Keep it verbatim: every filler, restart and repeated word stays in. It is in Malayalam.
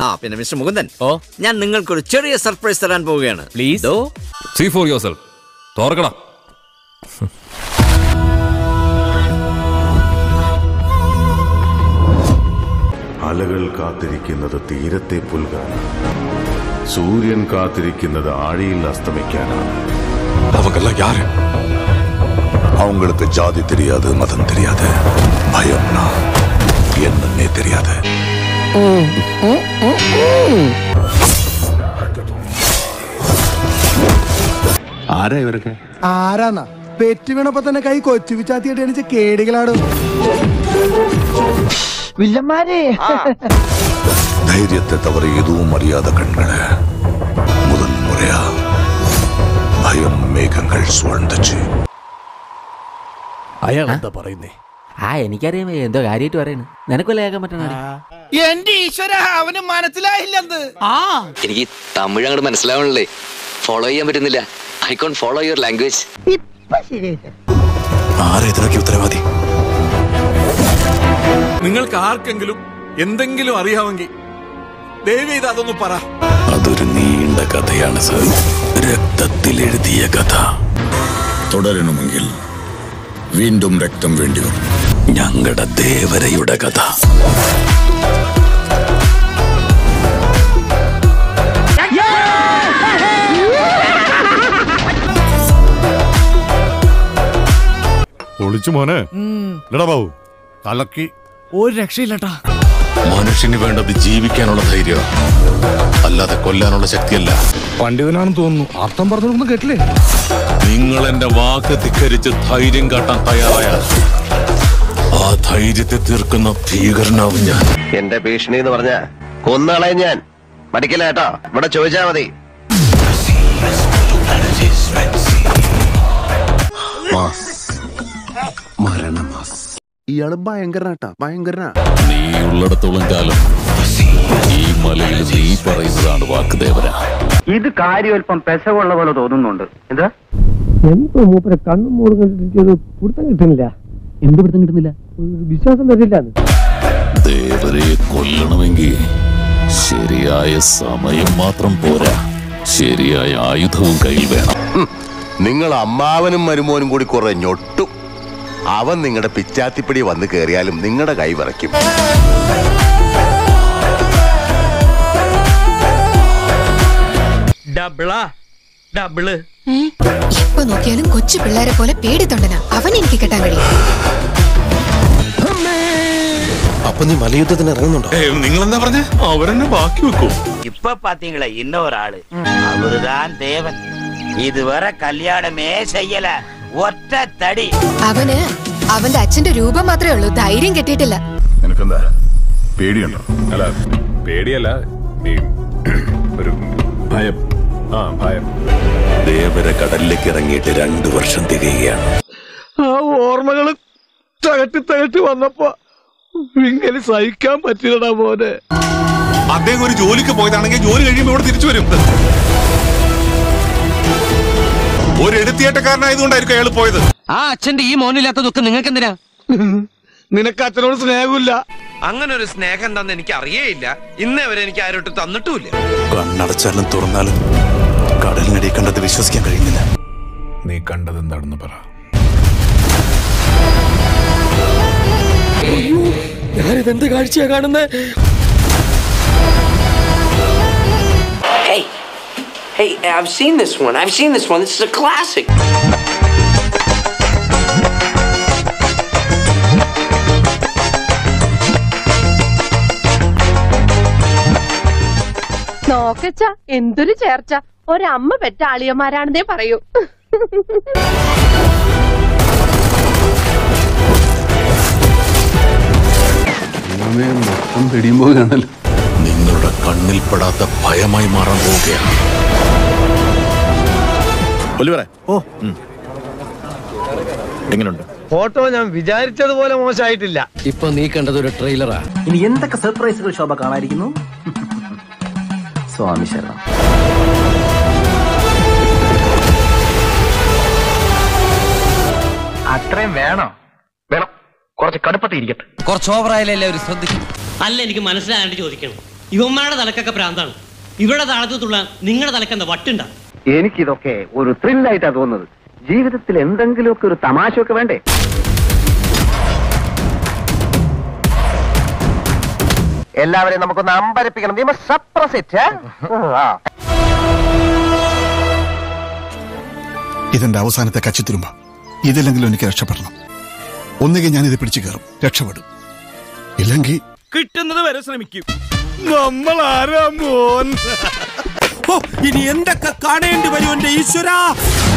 ആ പിന്നെ മിസ്റ്റർ മുകുന്ദൻ, ഓ ഞാൻ നിങ്ങൾക്കൊരു ചെറിയ സർപ്രൈസ് തരാൻ പോവുകയാണ്. Please see for yourself. തോർക്കടാ. അലകൾ കാത്തിരിക്കുന്നത് തീരത്തെ പുൽകാനാണ്, സൂര്യൻ കാത്തിരിക്കുന്നത് ആഴിയിൽ അസ്തമിക്കാനാണ്. அவங்களுக்கு ஜாதி தெரியாது, மதம் தெரியாது, பயம்னா என்னன்னே தெரியாது. ആരാ ഇവരൊക്കെ? ആരാന്നാ പെറ്റ് വീണപ്പോ തന്നെ കൈ കൊച്ചു വിച്ചാത്തിയായിട്ട് എണിച്ച കേടികളാടും. വില്ലന്മാരെ ധൈര്യത്തെ തവറ എതുവും അറിയാத കണ്ണുകളെ മുതൽ മുറയാ ഭയം മേഘങ്ങൾ സൂழ்ந்துச்சு. അയാൾ എന്താ പറയുന്നേ? ആ എനിക്കറിയാം എന്തോ കാര്യമായിട്ട് പറയുന്നു. നിനക്കൊല്ല കേൾക്കാൻ പറ്റണ? എന്റെ ഈശ്വര, അവന് മനസ്സിലായില്ലെന്ന്. എനിക്ക് തമിഴ് അങ്ങോട്ട് മനസ്സിലാവണല്ലേ, ഫോളോ ചെയ്യാൻ പറ്റുന്നില്ല. I can follow your language. ആരാ ഇതിനൊക്കെ ഉത്തരവാദി? നിങ്ങൾക്ക് ആർക്കെങ്കിലും എന്തെങ്കിലും അറിയാമെങ്കിൽ ദയവേത് അതൊന്ന് പറ. അതൊരു നീണ്ട കഥയാണ് സർ, രക്തത്തിൽ എഴുതിയ കഥ. തുടരണമെങ്കിൽ വീണ്ടും രക്തം വേണ്ടിവരും. ഞങ്ങളുടെ ദേവരയുടെ കഥ. ഒളിച്ചു മോനെ ബാബു തലക്കി ഒരു രക്ഷയില്ലട്ടാ. മനുഷ്യന് വേണ്ടത് ജീവിക്കാനുള്ള ധൈര്യം, അല്ലാതെ കൊല്ലാനുള്ള ശക്തിയല്ല. പണ്ഡിതനാണെന്ന് തോന്നുന്നു. അർത്ഥം പറഞ്ഞൊന്നും കേട്ടില്ലേ? നിങ്ങൾ എന്റെ വാക്ക് ധിക്കരിച്ച് ധൈര്യം കാട്ടാൻ തയ്യാറായാൽ ആ ധൈര്യത്തെ തീർക്കുന്ന ഭീകരനാവും ഞാൻ. എന്റെ ഭീഷണി എന്ന് പറഞ്ഞ കൊന്നുകളയും ഞാൻ. മടിക്കില്ല കേട്ടോ, ഇവിടെ ചോദിച്ചാ മതി. ഇയാള് ഭയങ്കരനാട്ടാ, ഭയങ്കരനാ. നീ ഉള്ളിടത്തോളം കാലം ഈ മലയിൽ നീ പറയുന്നതാണ് വാക്ക് ദേവര. ഇത് കാര്യമല്പം പെശകുള്ള പോലെ തോന്നുന്നുണ്ട്. എന്താ എന്തോ മൂപ്പരെ കണ്ണും മൂടും കണ്ടിട്ട് പിടുത്തം കിട്ടുന്നില്ല. എന്ത് പിടുത്തം കിട്ടുന്നില്ല? വിശ്വാസം വരില്ല. ദേവരയെ കൊല്ലണമെങ്കിൽ ശരിയായ സമയം മാത്രം പോരാ, ശരിയായ ആയുധവും കയ്യിൽ വേണം. നിങ്ങൾ അമ്മാവനും മരുമോനും കൂടി കുറെ ഞൊട്ടും. അവൻ നിങ്ങളുടെ പിച്ചാത്തിപ്പിടി വന്ന് കയറിയാലും നിങ്ങളുടെ കൈ വിറയ്ക്കും. ഇപ്പൊ നോക്കിയാലും കൊച്ചു പിള്ളേരെ പോലെ പേടിത്തൊണ്ടനാ അവൻ. എനിക്ക് കെട്ടാൻ കഴിയും. അപ്പൊ നീ മലയുദ്ധത്തിന് ഇറങ്ങുന്നുണ്ടോ? നിങ്ങൾ എന്താ പറഞ്ഞ? അവരെന്നെ ബാക്കി വെക്കൂ. ഇപ്പൊ പാത്തീங்களா இன்னொரு അവരുതാൻ ദേവൻ. ഇതുവരെ കല്യാണമേ ചെയ്യല, ഒറ്റ തടി. അവന് അവന്റെ അച്ഛന്റെ രൂപം മാത്രമേ ഉള്ളൂ, ധൈര്യം കെട്ടിയിട്ടില്ല. നിനക്കെന്താ പേടിയുണ്ടോ? അല്ല പേടിയല്ല, ഒരു ഭയം. ആ ഭയം. ദേവര കടലിലേക്ക് ഇറങ്ങിയിട്ട് രണ്ടു വർഷം തികയുകയാണ്. ആ ഓർമ്മകള് തകട്ടി തകട്ടി വന്നപ്പോ ഇങ്ങനെ സഹിക്കാൻ പറ്റില്ലടാ മോനെ. അദ്ദേഹം ഒരു ജോലിക്ക് പോയതാണെങ്കിൽ ജോലി കഴിയുമ്പോൾ ഇവിടെ തിരിച്ചു വരും. ഒരു എടുത്തിയേട്ടക്കാരനായതുകൊണ്ടായിരിക്കും അയാൾ പോയത്. ആ അച്ഛന്റെ ഈ മോനില്ലാത്ത ദുഃഖം നിങ്ങൾക്ക് എന്തിനാ? നിനക്ക് അച്ഛനോട് സ്നേഹമില്ല. അങ്ങനെ ഒരു സ്നേഹം എന്താന്ന് എനിക്ക് അറിയേയില്ല. ഇന്നേ വരെ എനിക്ക് ആരോട്ട് തന്നിട്ടുമില്ല. കണ്ണടച്ചാലും തുറന്നാലും കടലിനടി കണ്ടത് വിശ്വസിക്കാൻ കഴിയുന്നില്ല. നീ കണ്ടത് എന്താണെന്ന് പറ. ഞാനിതെന്ത് കാഴ്ചയാ കാണുന്നേ? Hey, hey, I've seen this one. I've seen this one. This is a classic. നോക്കച്ച എന്തൊരു ചേർച്ച. ഒരമ്മ പെറ്റ ആളിയന്മാരാണെന്നേ പറയൂ. മൊത്തം പിടിയുമ്പോഴാണല്ലോ. നിങ്ങളുടെ കണ്ണിൽ പെടാത്ത ഭയമായി മാറാൻ പോവുകയാണ്. ഓ എങ്ങനെയുണ്ട് ഫോട്ടോ? ഞാൻ വിചാരിച്ചതുപോലെ മോശമായിട്ടില്ല. ഇപ്പൊ നീ കണ്ടത് ഒരു ട്രെയിലറാ. ഇനി എന്തൊക്കെ സർപ്രൈസുകൾ ശോഭ കാണാതിരിക്കുന്നു. സ്വാമി ശരണം. അത്രയും വേണോ? വേണം, കുറച്ച് കടുപ്പത്തിരിക്കട്ടെ. കുറച്ച് ഓവറായാലേ എല്ലാവരും ശ്രദ്ധിക്കും. അല്ല, എനിക്ക് മനസ്സിലാകാണ്ട് ചോദിക്കണം. ഇവന്മാരുടെ തലക്കൊക്കെ പ്രാന്താണ്. ഇവരുടെ താളത്തിൽ തുള്ളാൻ നിങ്ങളുടെ തലക്കെന്താ വട്ടുണ്ടാ? എനിക്കിതൊക്കെ ഒരു ത്രില്ലായിട്ടാ തോന്നുന്നത്. ജീവിതത്തിൽ എന്തെങ്കിലുമൊക്കെ ഒരു തമാശയൊക്കെ വേണ്ടേ? എല്ലാവരെയും നമുക്കൊന്ന് അമ്പരപ്പിക്കണം. We must suppress it. ഇതെന്റെ അവസാനത്തെ കച്ചിത്തുരുമ്പ. ഇതില്ലെങ്കിലും എനിക്ക് രക്ഷപ്പെടണം. ഒന്നുകിൽ ഞാൻ ഇത് പിടിച്ചു കയറും, രക്ഷപ്പെടും. ഇല്ലെങ്കിൽ കിട്ടുന്നത് വരെ ശ്രമിക്കും. നമ്മൾ ആരാ മോൻ? ഇനി എന്തൊക്കെ കാണേണ്ടി വരും എന്റെ ഈശ്വരാ.